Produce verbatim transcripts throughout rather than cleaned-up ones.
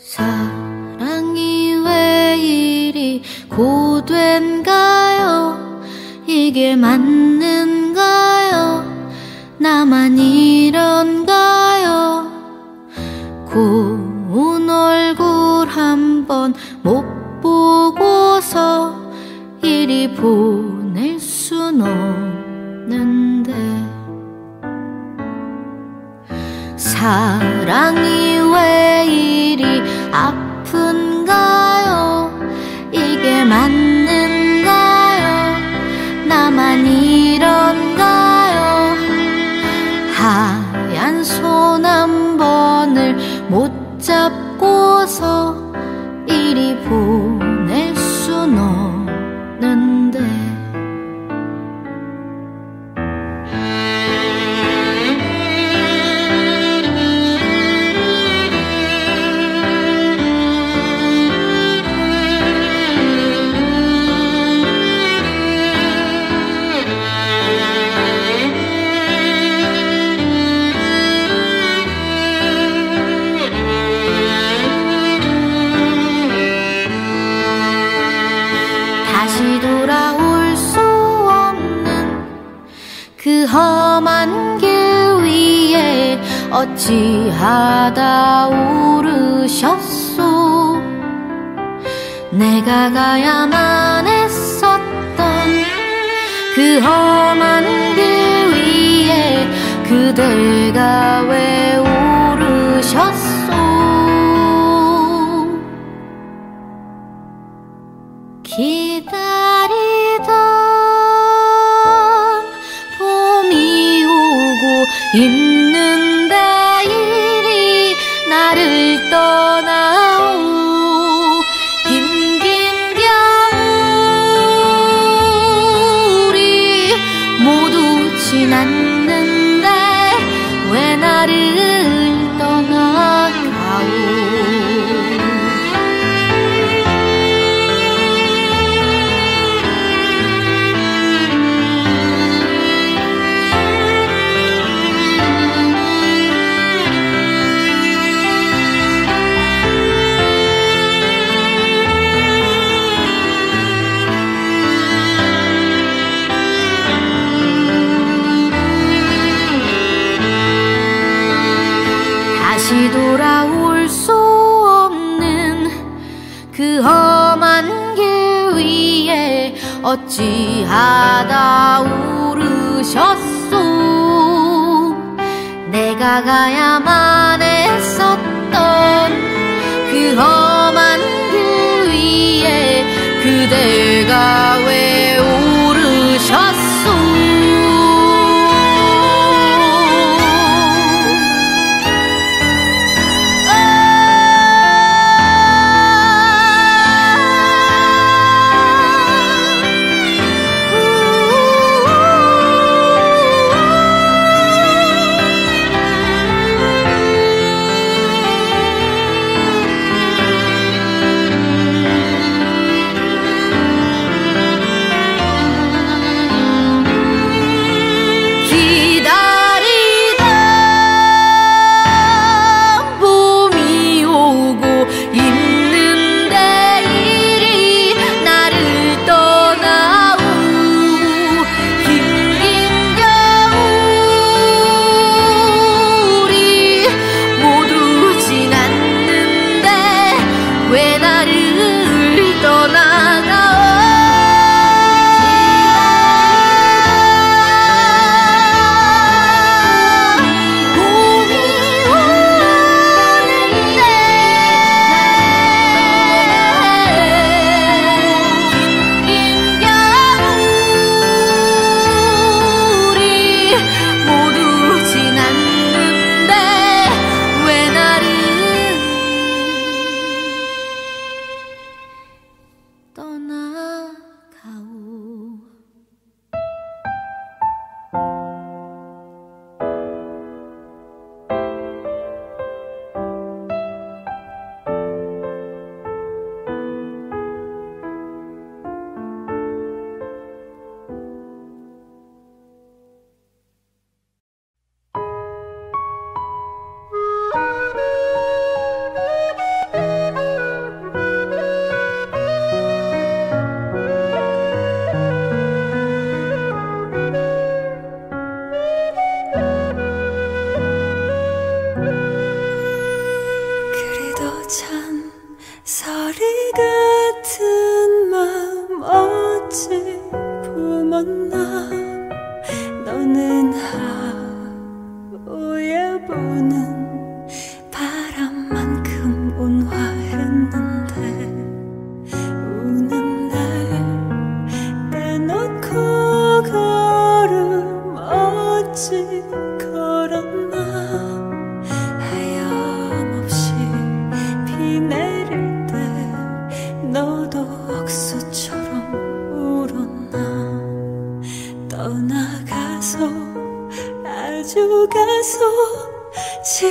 사랑이 왜 이리 고된가요? 이게 맞는가요? 나만 이런가요? 고운 얼굴 한번 못 보고서 이리 보낼 순 없는데 사랑이 왜 이리 아픈가요? 이게 맞는가요? 나만 이런가요? 하얀 손 한 번을 못 잡고서 이리 보낼 순 없는데 다시 돌아올 수 없는 그 험한 길 위에 어찌하다 오르셨소. 내가 가야만 했었던 그 험한 길 위에 그대가 왜 오르셨소. 기다리던 봄이 오고 있는데 이리 나를 떠나오. 긴긴 겨울이 모두 지났는데 왜 나를 떠나가오. 다시 돌아올 수 없는 그 험한 길 위에 어찌하다 오르셨소. 내가 가야만 했었던 그 험한 길 위에 그대가 왜 오르셨소.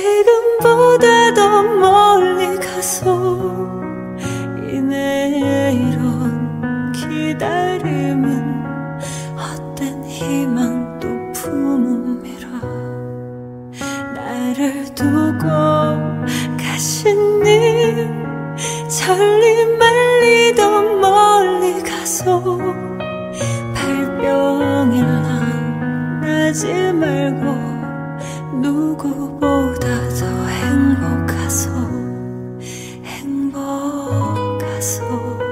지금보다 더 멀리 가서 이내 이런 기다림은 헛된 희망도 품음이라 나를 두고 가신 님 천리 말리 더 멀리 가서 발병일랑 나지 말고 누구보다 더 행복하소 행복하소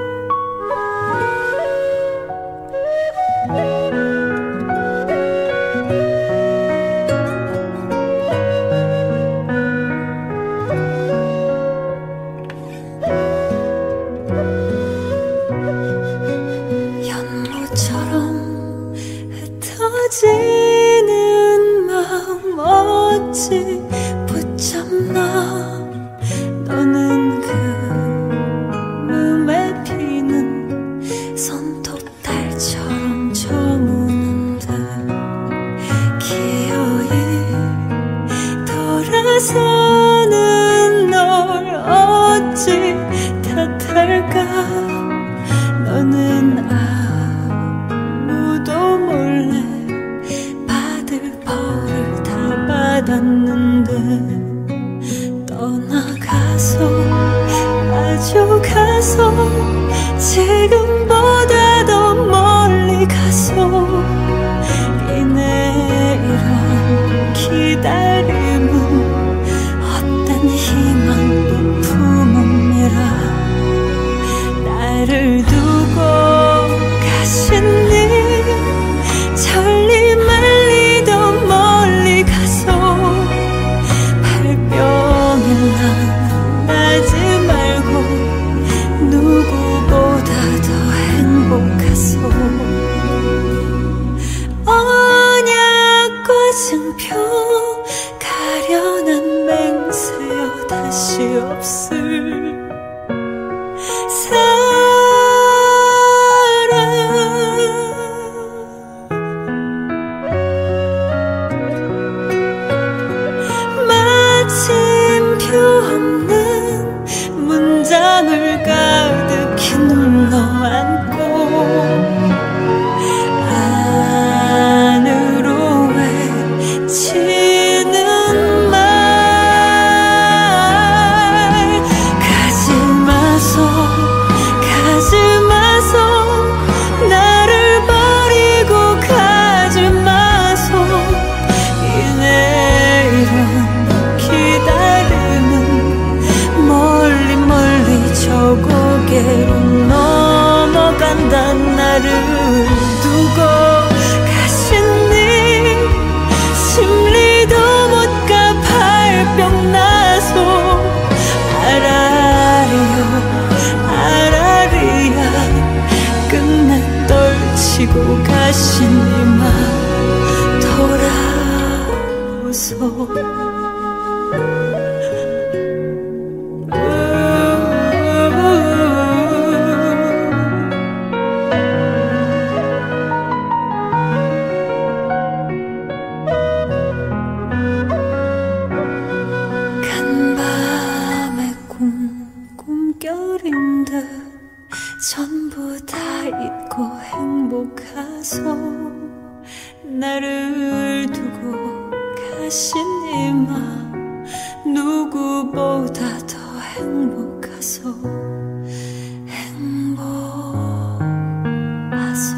연못처럼 흩어지는 마음 어찌 붙잡나 너는 그 몸에 피는 손톱달처럼 저무는 듯 기어이 돌아서는 널 어찌 탓할까 너는 아무도 몰래 받을 벌을 다 받았는데 떠나가서 아주 가서 지금보다 더 멀리 가서 이내 이런 기다림은 헛된 희망도 품음이라 나를 두고 가신 님 천리 말리 더 멀리 가서 발병일랑 나지 말고 누구보다 더 행복하소 언약꽃은 펴 가련한 맹세여 다시 없을 마침표 없는 문장을 가득히 눌러 안고 안으로 외치는 말 가지 마소 가지 마소 나를 버리고 가지 마소 이내 이런 기다림은 멀리 멀리 저 고개로 넘어간다 나를 두고 가신 님 심리도 못 가 발병 나서 아라리요 아라리야 끝내 떨치고 가신 이마 돌아오소 간밤의 꿈 꿈결인 듯 전부 다 잊고 행복하소 나를 두고 가신 이마 누구보다 더 행복하소 행복하소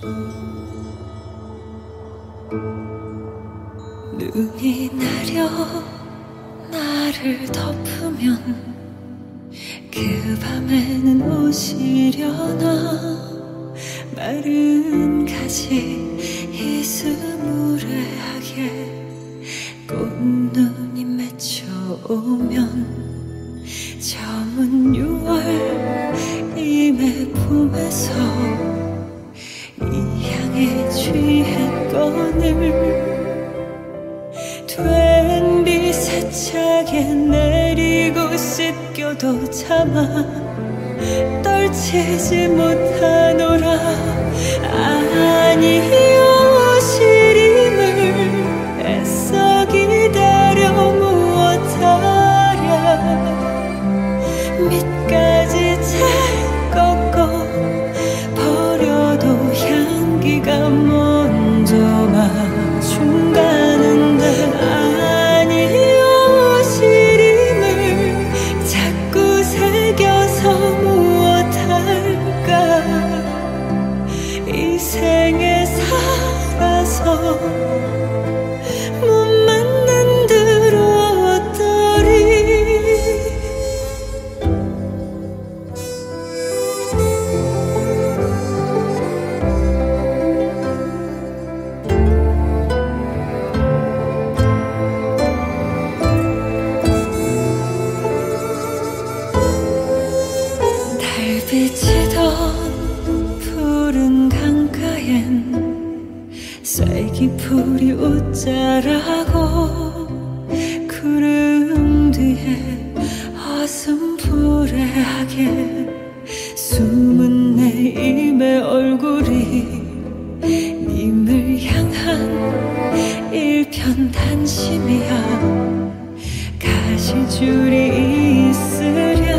눈이 내려 나를 덮으면 그 밤에는 오시려나 마른 가지 이스무레하게 꽃눈이 맺혀오면 저문 유월 임의 품에서 이 향에 취했거늘 된 비 세차게 내리고 씻겨도 참아 떨치지 못하노라. 아니 오시림을 애써 기다려 무엇하랴. 밑까지 잘 꺾어 버려도 향기가 먼저 마중 가는데 아니 오시림을 자꾸 새겨서 무엇할까. 이 생에 살아서 못 만난 대로 어떠리. 달비치던 푸른 강가엔 쐐기풀이 웃자라고 구름 뒤에 어슴푸레하게 숨은 내 입의 얼굴이 님을 향한 일편단심이야. 가시줄이 있으랴.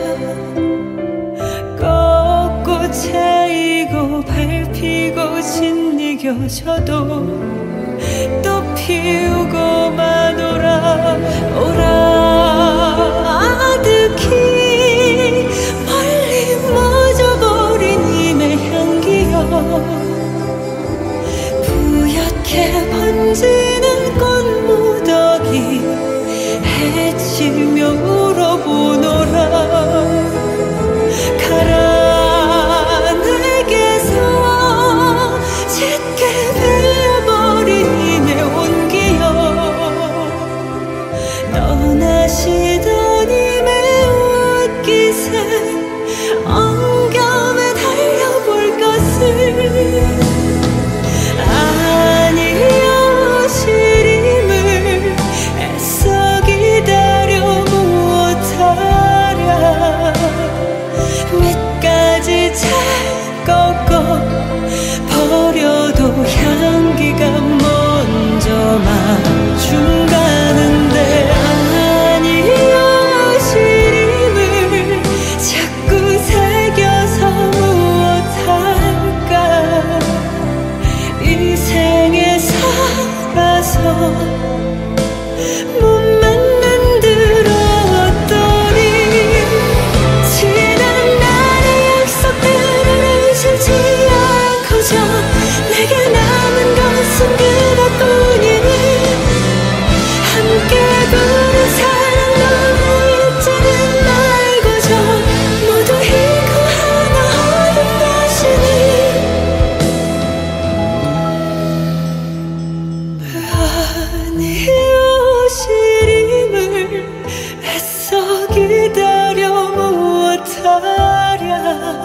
꺾고 차이고 밟히고 짓이겨져도 또 피우고 마노라. 오라 아득히 멀리 멎어버린 임의 향기여. 부옇게 번지는 꽃무더기 해치며 울어보노라. 가라 내게서 짙게 베어버린 임의 온기여. 떠나시던 임의 옷깃에 엉겨매 달려볼 것을. 아니 오시림을 애써 기다려 무엇하랴. 밑까지 잘 꺾어 버려도 향기가 먼저 마중 가는데 아니 오시림을 자꾸 새겨서 무엇할까. 이 생에 살아서 못 만난 대로 어떠리. 지난 날의 약속들을 잊지 않고자 내게 남은 것은 그것뿐이니. 함께 부른 사랑 너무 잊지는 말고자 모두 잃고 하나 얻은 것이니. 아니 오시림을 애써 기다려 무엇하랴.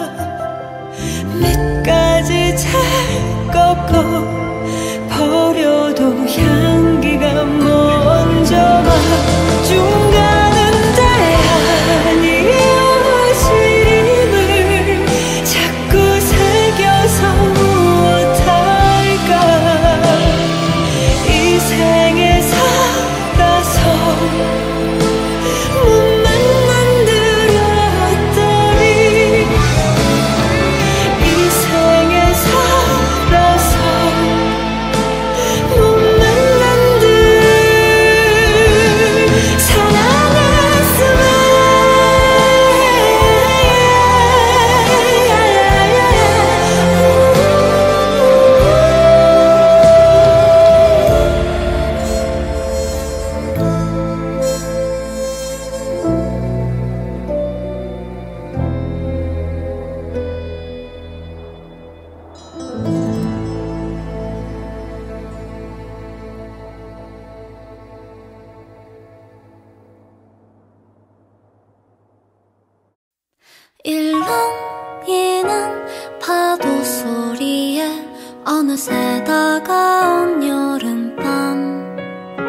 밑까지 잘 꺾어 버려도 향기가 먼저 마중 가는데 아니 오시림을 자꾸 새겨서 무엇할까. 이 생에 살아서 못 만난 대로 어떠리. 이 생에 살아서 어느새 다가온 여름밤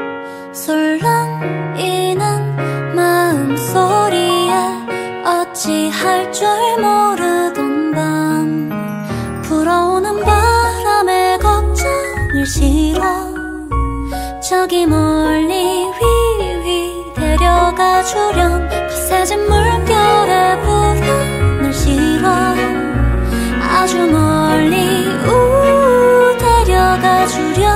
설레이는 마음소리에 어찌할 줄 모르던 밤 불어오는 바람에 걱정을 실어 저기 멀리 휘휘 데려가 주렴 거세진 물결에 불안을 실어 아주 멀리 우 데려가 주렴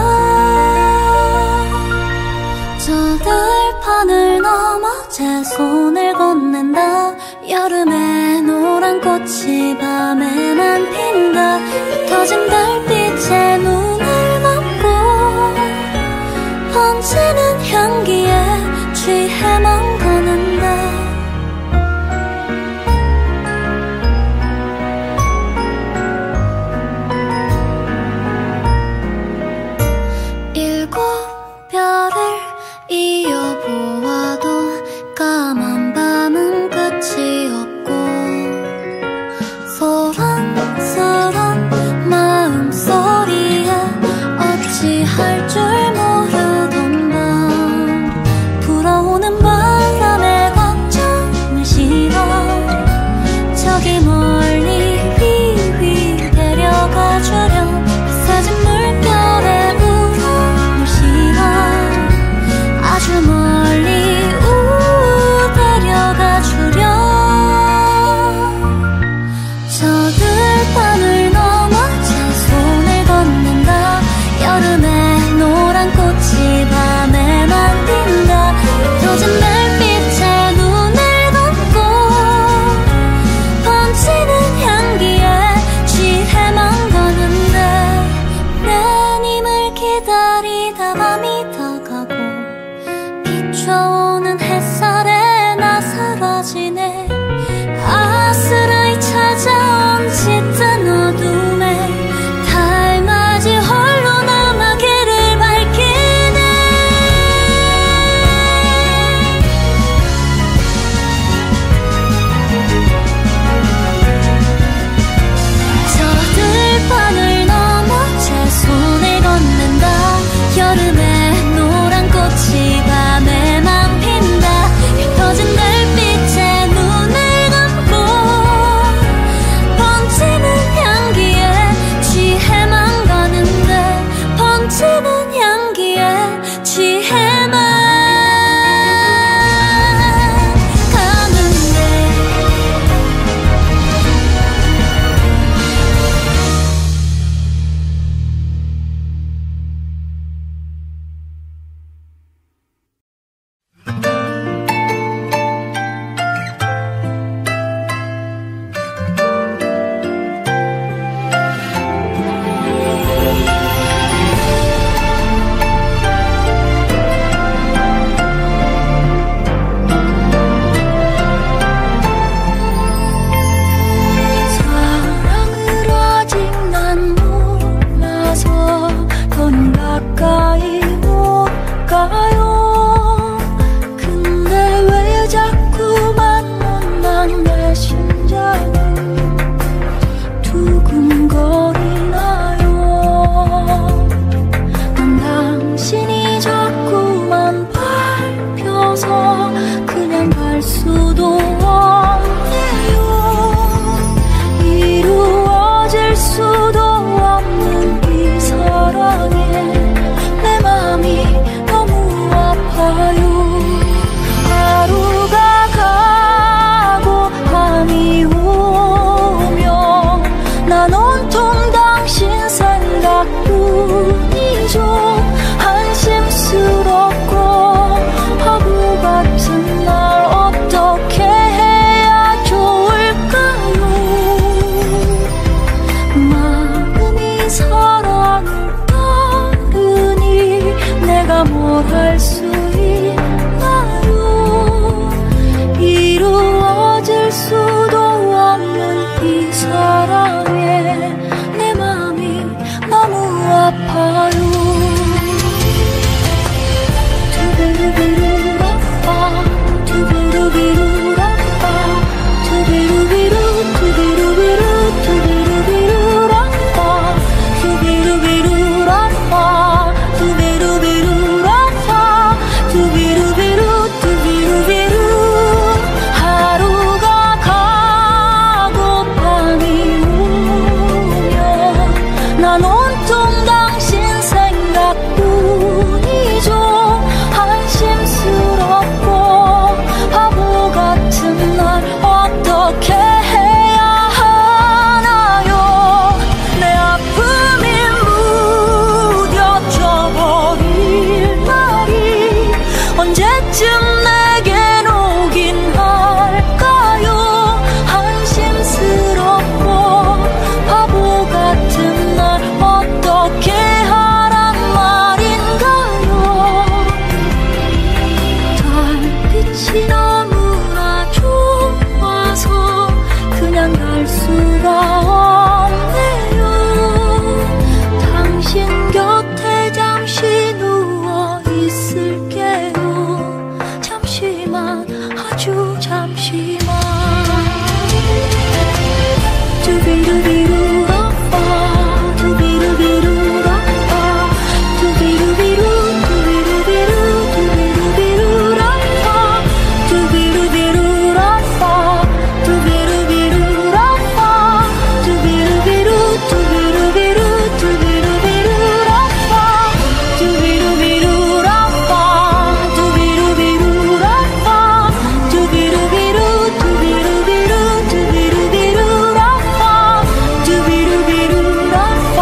저 들판을 넘어 제 손을 건넨다 여름의 노란 꽃이 밤에 난 핀다 흩어진 달빛에 눈을 감고 번지는 향기에 취해만 가는데 일곱 별을 이어보아도 까만 밤은 끝이 없고 소란스런 난 온통 당신 생각뿐이죠. 한심스럽고 바보 같은 날 어떻게 해야 하나요? 내 아픔이 무뎌져 버릴 날이 언제쯤 내겐 오긴 할까요? 한심스럽고 바보 같은 날 어떻게 하란 말인가요? 달빛이 너무나 좋아서 그냥 갈 수가 없네요. 당신 곁에 잠시 누워 있을게요. 잠시만, 아주 잠시만. 두비루비루라빠 두비루비루라빠 두비루비루 두비루비루 두비루비루라빠 두비루비루라빠 두비루비루라빠 두비루비루 두비루비루 두비루비루라빠 두비루비루라빠 두비루비루라빠 두비루비루 두비루비루 두비루비루라빠 두비루비루라빠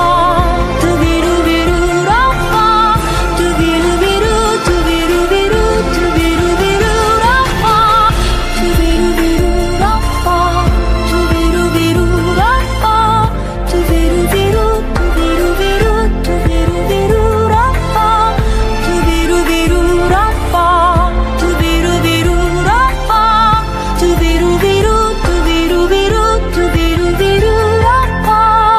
두비루비루라빠 두비루비루 두비루비루 두비루비루라빠 두비루비루라빠 두비루비루라빠 두비루비루 두비루비루 두비루비루라빠 두비루비루라빠 두비루비루라빠 두비루비루 두비루비루 두비루비루라빠.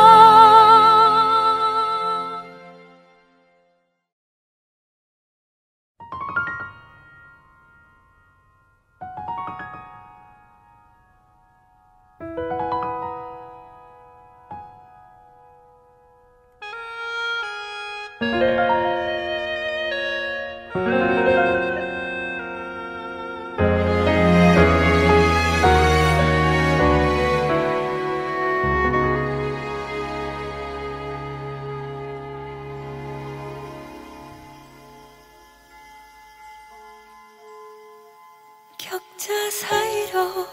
격자 사이로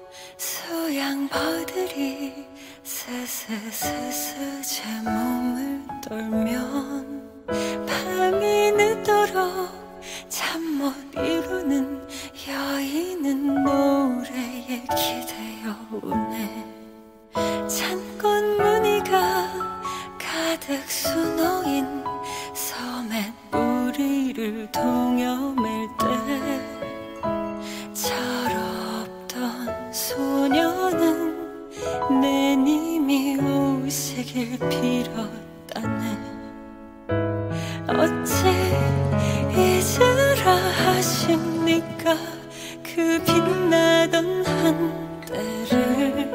수양버들이 스스스스 제 몸을 떨면 밤이 늦도록 잠 못 이루는 여인은 노래에 기대어 우네. 창문 무늬가 가득 수놓인 섬의 뿌리를 동여맬 때 철없던 소녀는 내 님이 오시길 빌었다네. 어찌 잊으라 하십니까 그 빛나던 한때를.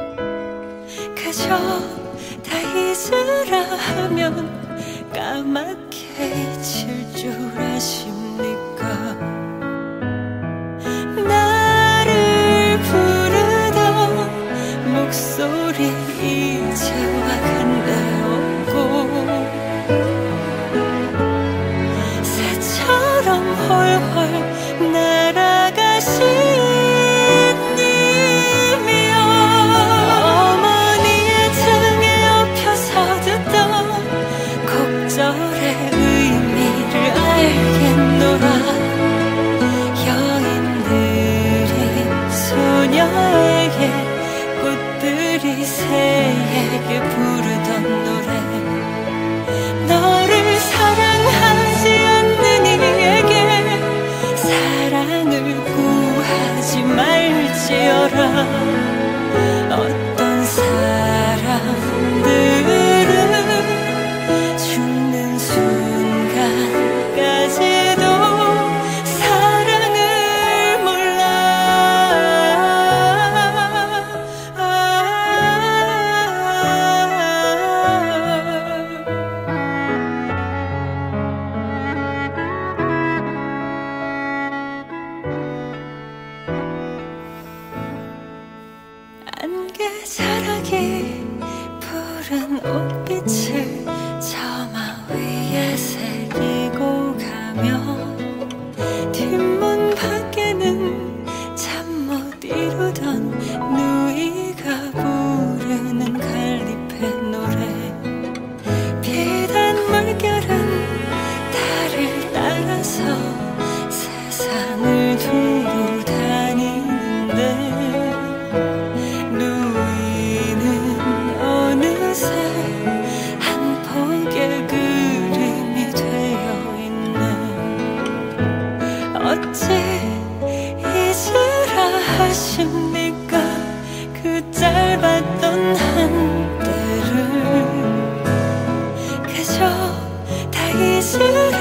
그저 다 잊으라 하면 까맣게 잊힐 줄 아십니까. 나를 부르던 목소리 이제와 근데 없고 새처럼 헐헐 날아가신 님이여. 어머니의 등에 엎혀서 듣던 곡절의 의미를 알겠노라.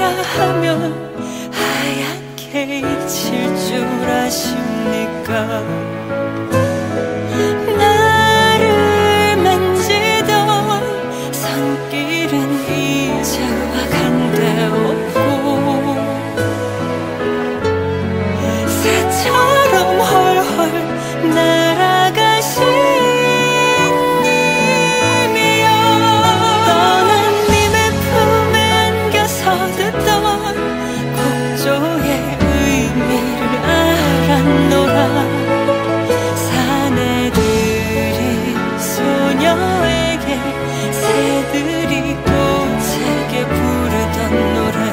하면 하얗게 잊힐 줄 아십니까? 나를 만지던 손길은 이제와 간데없고 새처럼 헐헐 날아가신 님이여 떠난 님의 품에 안겨서 듣던 곡조의 의미를 알았노라 사내들이 소녀에게 새들이 꽃에게 부르던 노래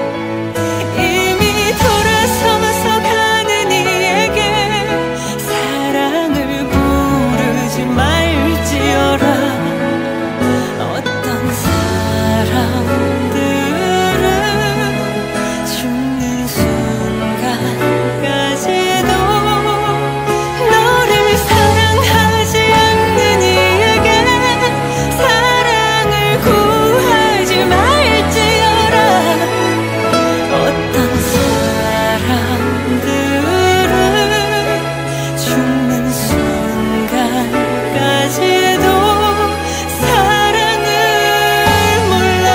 이미 돌아서서 가는 이에게 사랑을 부르지 말지어라 어떤 사람들은 죽는 순간까지도 너를 사랑하지 않는 이에게 사랑을 구하지 말지어라 어떤 사람들은 죽는 순간까지도 사랑을 몰라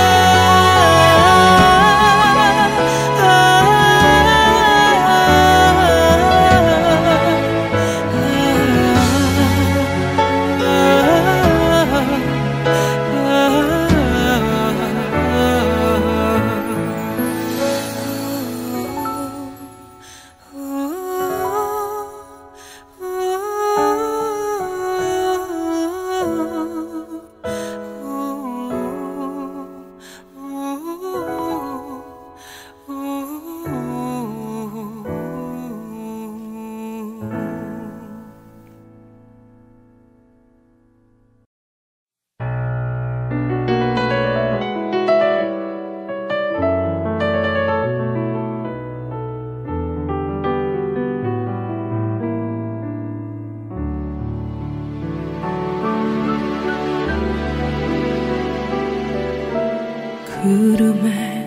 구름에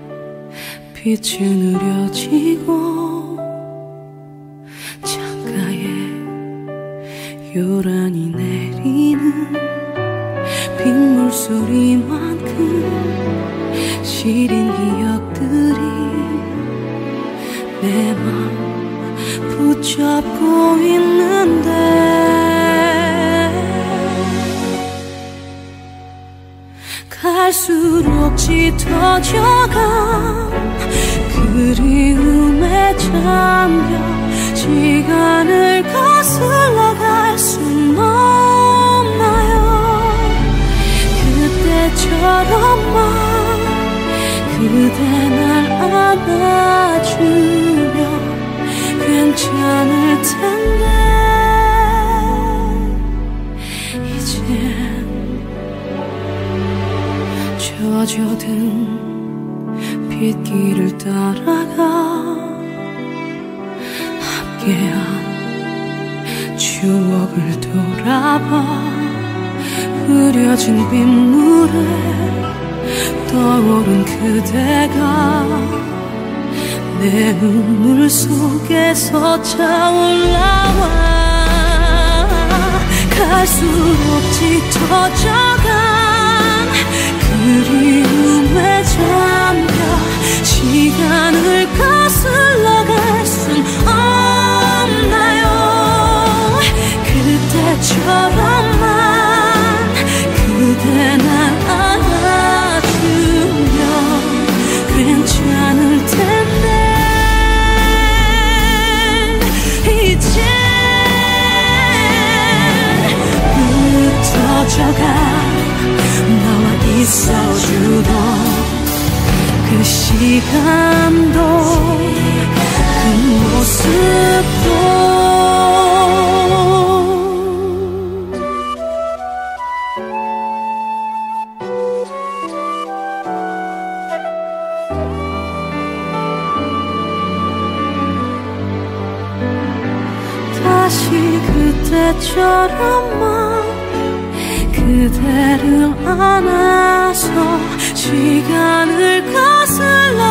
빛은 흐려지고 창가에 요란히 내리는 빗물 소리만큼 시린 기억들이 내 맘 붙잡고 있는데 갈수록 짙어져간 그리움에 잠겨 시간을 거슬러 갈 순 없나요 그때처럼만 그대 날 안아주면 괜찮을 텐데 이젠 젖어든 빗길을 따라가 함께한 추억을 돌아봐 흐려진 빗물에 떠오른 그대가 내 눈물 속에서 차올라와 갈수록 짙어져간 그리움에 잠겨 시간을 거슬러 갈 순 없나요 그때처럼만 그대 날 안아주면 괜찮을 텐데 이제 흩어져가 나와 있어주던 그 시간도 그 모습도 다시 그때처럼만 그대를 안아서 시간을 거슬러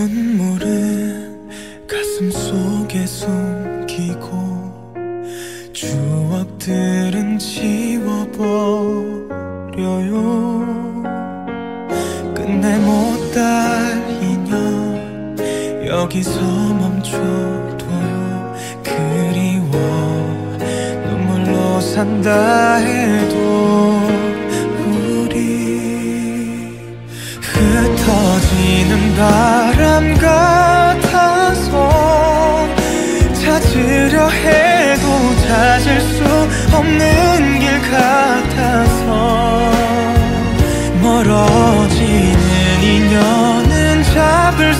눈물은 가슴 속에 숨기고 추억들은 지워버려요. 끝내 못할 인연 여기서 멈춰둬요. 그리워 눈물로 산다 해도 우리 흩어지는 바람 같아서 찾으려 해도 찾을 수 없는 길 같아서 멀어지는 인연은 잡을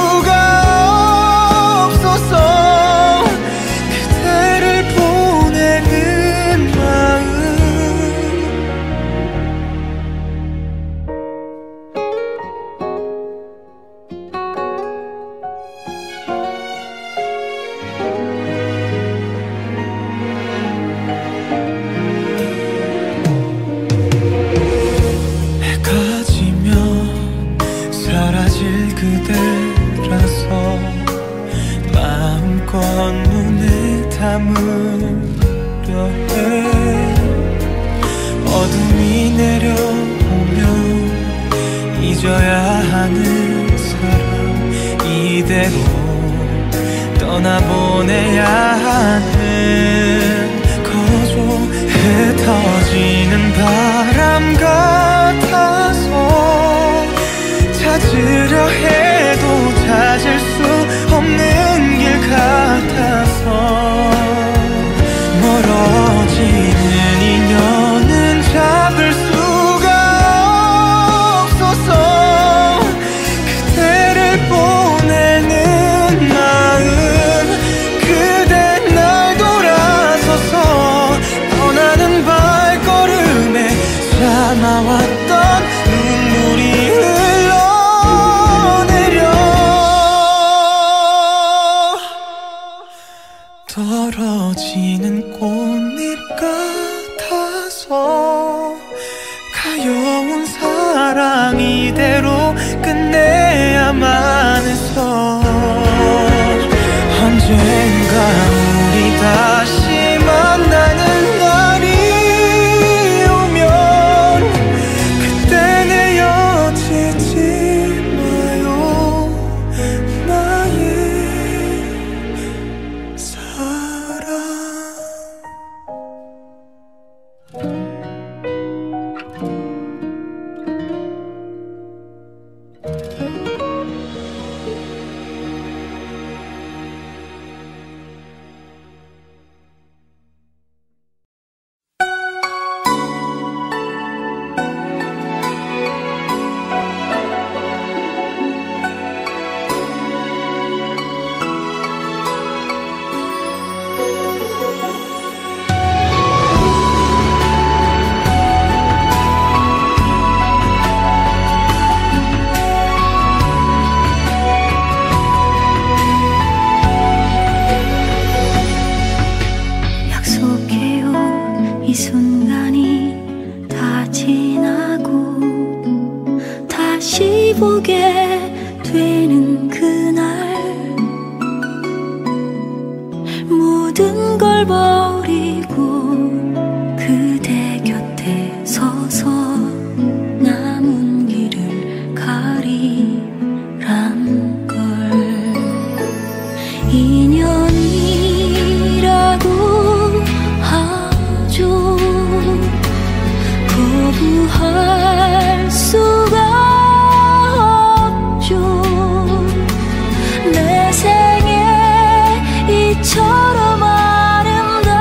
수가 없어서 그대를 보내는 마음 그대라서 마음껏 눈에 담으려 해. 어둠이 내려오면 잊어야 하는 사람 이대로 떠나보내야 하는 거죠. 흩어지는 바람 같아서 찾으려 해도 찾을 수 없는 길 같아서 멀어지는 인연은 잡을 수가 없어서 그대를 보내는 마음 그대 날 돌아서서 떠나는 발걸음에 참아왔던 눈물이 떨어지는 꽃잎 같아서 가여운 사랑 이대로 끝내야만 해서 언젠가 우리 다시 만나는 날이 오면 그때 내어지지 마요 나의 거부할 수가 없죠. 내 생에 이처럼 아름다운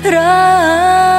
라